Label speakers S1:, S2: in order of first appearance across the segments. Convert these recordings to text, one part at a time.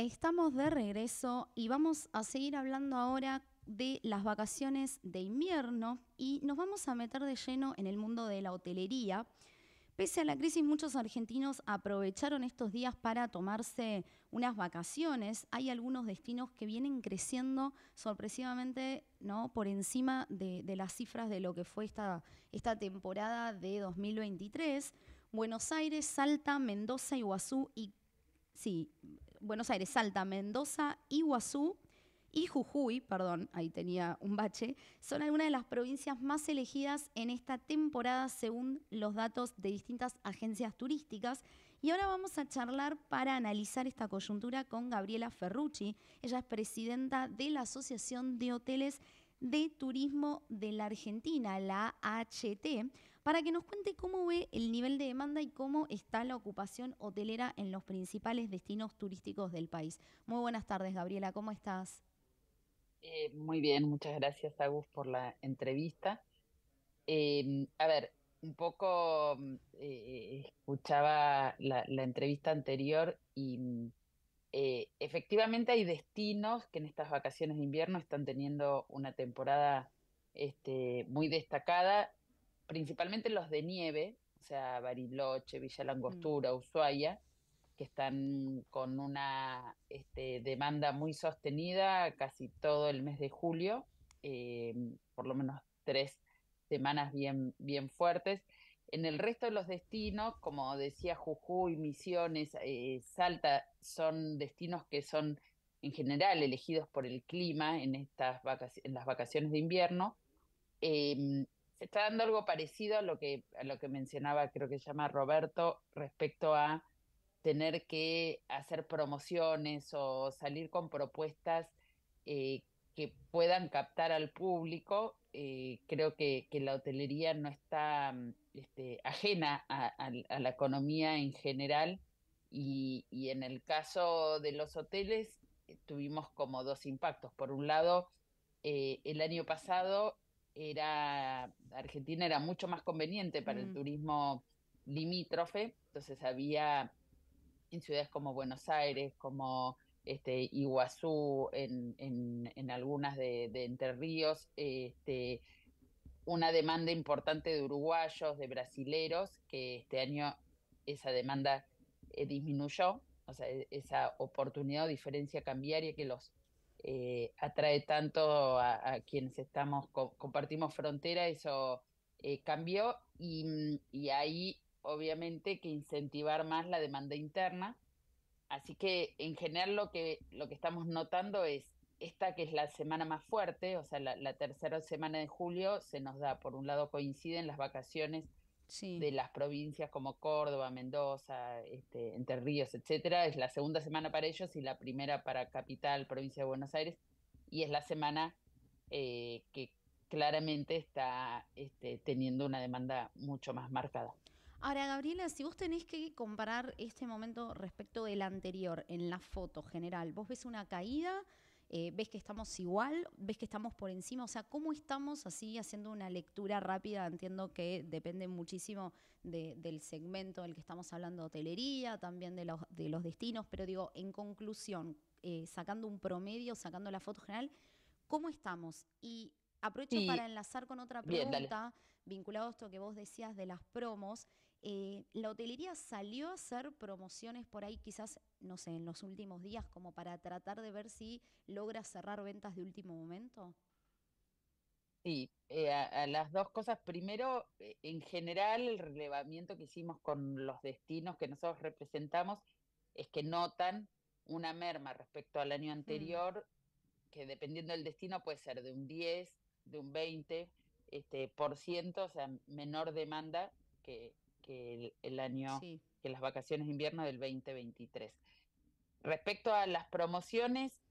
S1: Estamos de regreso y vamos a seguir hablando ahora de las vacaciones de invierno y nos vamos a meter de lleno en el mundo de la hotelería. Pese a la crisis, muchos argentinos aprovecharon estos días para tomarse unas vacaciones. Hay algunos destinos que vienen creciendo sorpresivamente, ¿no?, por encima de las cifras de lo que fue esta temporada de 2023. Buenos Aires, Salta, Mendoza, Iguazú y sí, Buenos Aires, Salta, Mendoza, Iguazú y Jujuy, perdón, ahí tenía un bache, son algunas de las provincias más elegidas en esta temporada según los datos de distintas agencias turísticas. Y ahora vamos a charlar para analizar esta coyuntura con Gabriela Ferrucci. Ella es presidenta de la Asociación de Hoteles de Turismo de la Argentina, la AHT, para que nos cuente cómo ve el nivel de demanda y cómo está la ocupación hotelera en los principales destinos turísticos del país. Muy buenas tardes, Gabriela, ¿cómo estás?
S2: Muy bien, muchas gracias, Agus, por la entrevista. A ver, un poco escuchaba la entrevista anterior y efectivamente hay destinos que en estas vacaciones de invierno están teniendo una temporada muy destacada, principalmente los de nieve, o sea, Bariloche, Villa
S1: Mm.
S2: Langostura, Ushuaia, que están con una demanda muy sostenida casi todo el mes de julio, eh, por lo menos 3 semanas bien fuertes. En el resto de los destinos, como decía, Jujuy, Misiones, Salta, son destinos que son en general elegidos por el clima en en las vacaciones de invierno. Se está dando algo parecido a lo que mencionaba, creo que se llama Roberto, respecto a tener que hacer promociones o salir con propuestas que puedan captar al público. Creo que la hotelería no está ajena a la economía en general y en el caso de los hoteles tuvimos como dos impactos. Por un lado, el año pasado Argentina era mucho más conveniente para el
S1: Mm.
S2: turismo limítrofe, entonces había en ciudades como Buenos Aires, como Iguazú, en algunas de Entre Ríos, una demanda importante de uruguayos, de brasileros, que este año esa demanda disminuyó, o sea, esa oportunidad o diferencia cambiaria que los atrae tanto a quienes compartimos frontera, eso cambió y ahí obviamente que incentivar más la demanda interna. Así que en general lo que estamos notando es esta que es la semana más fuerte, o sea, la tercera semana de julio se nos da, por un lado coinciden las vacaciones
S1: Sí.
S2: de las provincias como Córdoba, Mendoza, Entre Ríos, etcétera. Es la segunda semana para ellos y la primera para Capital, provincia de Buenos Aires, y es la semana que claramente está teniendo una demanda mucho más marcada.
S1: Ahora, Gabriela, si vos tenés que comparar este momento respecto del anterior en la foto general, ¿vos ves una caída? ¿Ves que estamos igual? ¿Ves que estamos por encima? O sea, ¿cómo estamos así haciendo una lectura rápida? Entiendo que depende muchísimo del segmento del que estamos hablando, hotelería, también de los destinos, pero digo, en conclusión, sacando un promedio, sacando la foto general, ¿cómo estamos? Y aprovecho para
S2: Sí,
S1: enlazar con otra
S2: bien, dale.
S1: pregunta, vinculado a esto que vos decías de las promos. ¿La hotelería salió a hacer promociones por ahí, quizás, no sé, en los últimos días, como para tratar de ver si logra cerrar ventas de último momento?
S2: Sí, a las dos cosas. Primero, en general, el relevamiento que hicimos con los destinos que nosotros representamos es que notan una merma respecto al año
S1: Mm.
S2: anterior, que dependiendo del destino puede ser de un 10, de un 20 por ciento, o sea, menor demanda que el año,
S1: Sí.
S2: que las vacaciones de invierno del 2023. Respecto a las promociones,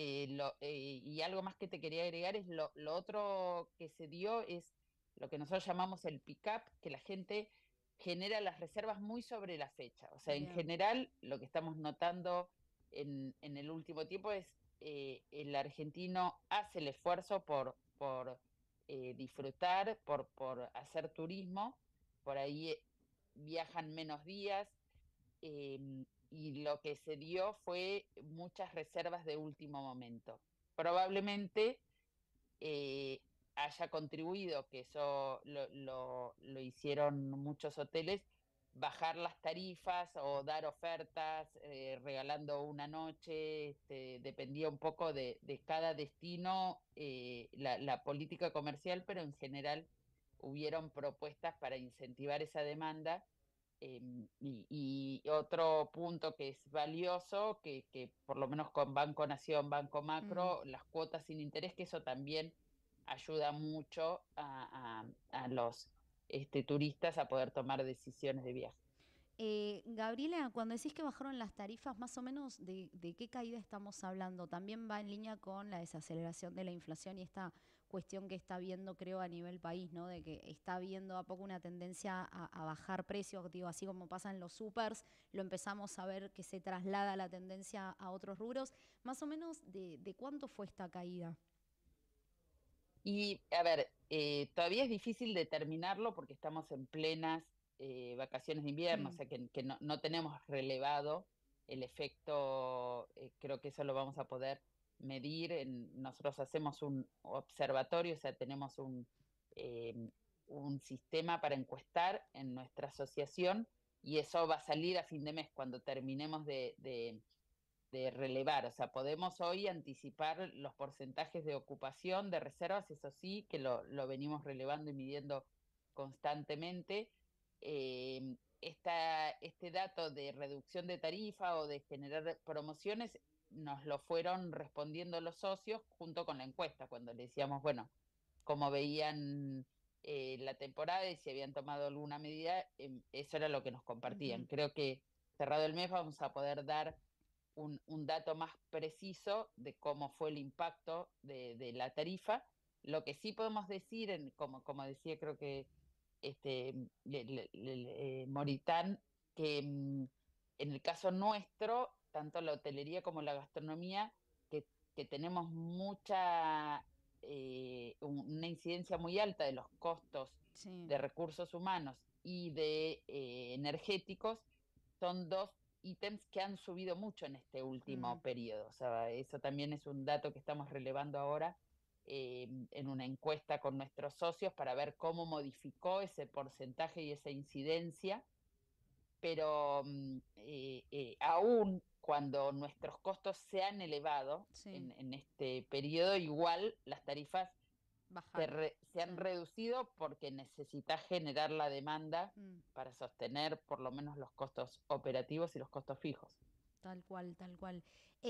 S2: y algo más que te quería agregar es lo otro que se dio es lo que nosotros llamamos el pick-up, que la gente genera las reservas muy sobre la fecha. O sea, en
S1: Bien.
S2: general, lo que estamos notando en el último tiempo es el argentino hace el esfuerzo por disfrutar, por hacer turismo, por ahí viajan menos días, y lo que se dio fue muchas reservas de último momento. Probablemente eh, haya contribuido, que eso lo hicieron muchos hoteles, bajar las tarifas o dar ofertas, regalando una noche, dependía un poco de cada destino, la política comercial, pero en general hubieron propuestas para incentivar esa demanda. Y otro punto que es valioso, que por lo menos con Banco Nación, Banco
S1: Mm.
S2: Macro, las cuotas sin interés, que eso también ayuda mucho a los turistas a poder tomar decisiones de viaje.
S1: Gabriela, cuando decís que bajaron las tarifas, más o menos de qué caída estamos hablando, también va en línea con la desaceleración de la inflación y esta cuestión que está viendo, creo, a nivel país, ¿no? De que está viendo a poco una tendencia a bajar precios, digo, así como pasa en los supers, lo empezamos a ver que se traslada la tendencia a otros rubros. Más o menos, de cuánto fue esta caída?
S2: Y a ver, todavía es difícil determinarlo porque estamos en plenas vacaciones de invierno, o
S1: Mm.
S2: sea que no tenemos relevado el efecto. Creo que eso lo vamos a poder medir. Nosotros hacemos un observatorio, o sea, tenemos eh, un sistema para encuestar en nuestra asociación, y eso va a salir a fin de mes cuando terminemos de relevar. O sea, podemos hoy anticipar los porcentajes de ocupación de reservas, eso sí, que lo venimos relevando y midiendo constantemente. Este dato de reducción de tarifa o de generar promociones nos lo fueron respondiendo los socios junto con la encuesta, cuando le decíamos, bueno, cómo veían la temporada y si habían tomado alguna medida. Eso era lo que nos compartían.
S1: Ujú.
S2: Creo que cerrado el mes vamos a poder dar un dato más preciso de cómo fue el impacto de la tarifa. Lo que sí podemos decir, como decía, creo que Moritán, que en el caso nuestro, tanto la hotelería como la gastronomía, que tenemos una incidencia muy alta de los costos
S1: Sí.
S2: de recursos humanos y de energéticos, son dos ítems que han subido mucho en este
S1: Mm.
S2: último periodo. O sea, eso también es un dato que estamos relevando ahora en una encuesta con nuestros socios para ver cómo modificó ese porcentaje y esa incidencia. Pero aún cuando nuestros costos se han elevado
S1: Sí.
S2: en este periodo, igual las tarifas
S1: Bajaron.
S2: se
S1: Sí.
S2: han reducido porque necesitas generar la demanda
S1: Mm.
S2: para sostener por lo menos los costos operativos y los costos fijos.
S1: Tal cual, tal cual.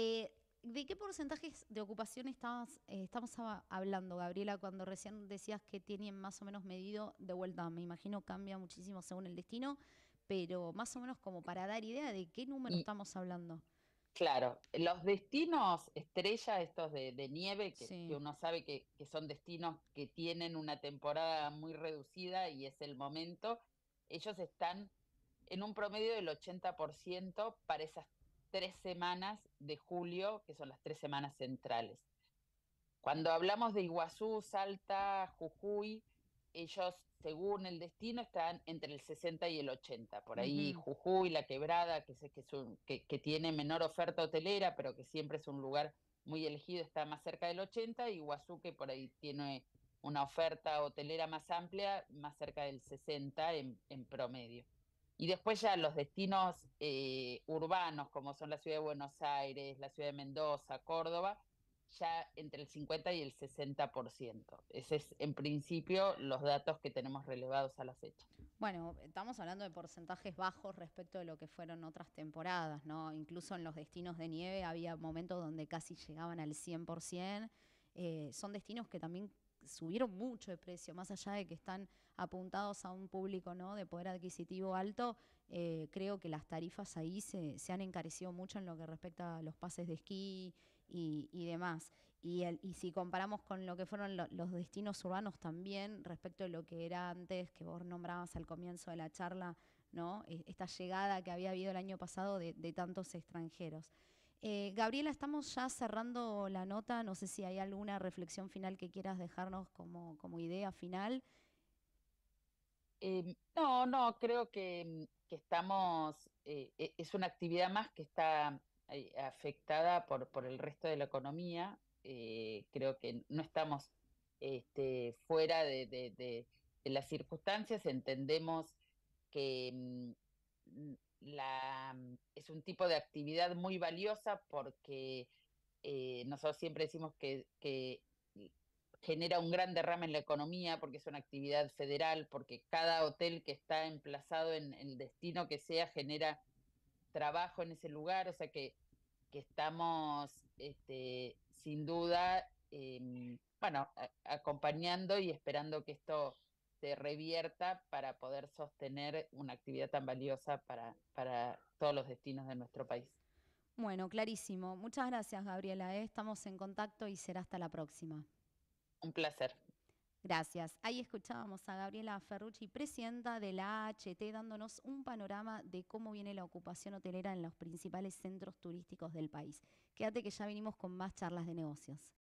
S1: ¿De qué porcentajes de ocupación estamos hablando, Gabriela, cuando recién decías que tienen más o menos medido de vuelta? Me imagino cambia muchísimo según el destino, pero más o menos como para dar idea de qué número
S2: Y
S1: estamos hablando.
S2: claro, los destinos estrella, estos de nieve, que
S1: Sí.
S2: uno sabe que son destinos que tienen una temporada muy reducida y es el momento, ellos están en un promedio del 80% para esas 3 semanas de julio, que son las 3 semanas centrales. Cuando hablamos de Iguazú, Salta, Jujuy, ellos, según el destino, están entre el 60 y el 80. Por ahí
S1: Ujú.
S2: Jujuy, La Quebrada, que tiene menor oferta hotelera, pero que siempre es un lugar muy elegido, está más cerca del 80. Y Iguazú, que por ahí tiene una oferta hotelera más amplia, más cerca del 60 en promedio. Y después ya los destinos urbanos, como son la ciudad de Buenos Aires, la ciudad de Mendoza, Córdoba, ya entre el 50 y el 60%. Ese es, en principio, los datos que tenemos relevados a la fecha.
S1: Bueno, estamos hablando de porcentajes bajos respecto de lo que fueron otras temporadas, ¿no? Incluso en los destinos de nieve había momentos donde casi llegaban al 100%. Son destinos que también subieron mucho de precio, más allá de que están apuntados a un público, ¿no?, de poder adquisitivo alto. Creo que las tarifas ahí se han encarecido mucho en lo que respecta a los pases de esquí y demás. Y si comparamos con lo que fueron los destinos urbanos también, respecto de lo que era antes, que vos nombrabas al comienzo de la charla, ¿no? Esta llegada que había habido el año pasado de tantos extranjeros. Gabriela, estamos ya cerrando la nota. No sé si hay alguna reflexión final que quieras dejarnos como idea final.
S2: No, no, creo que estamos, es una actividad más que está afectada por el resto de la economía. Creo que no estamos fuera de las circunstancias, entendemos que es un tipo de actividad muy valiosa porque nosotros siempre decimos que genera un gran derrame en la economía porque es una actividad federal, porque cada hotel que está emplazado en el destino que sea genera trabajo en ese lugar, o sea que estamos sin duda, bueno, acompañando y esperando que esto se revierta para poder sostener una actividad tan valiosa para todos los destinos de nuestro país.
S1: Bueno, clarísimo. Muchas gracias, Gabriela. Estamos en contacto y será hasta la próxima.
S2: Un placer.
S1: Gracias. Ahí escuchábamos a Gabriela Ferrucci, presidenta de la AHT, dándonos un panorama de cómo viene la ocupación hotelera en los principales centros turísticos del país. Quédate que ya vinimos con más charlas de negocios.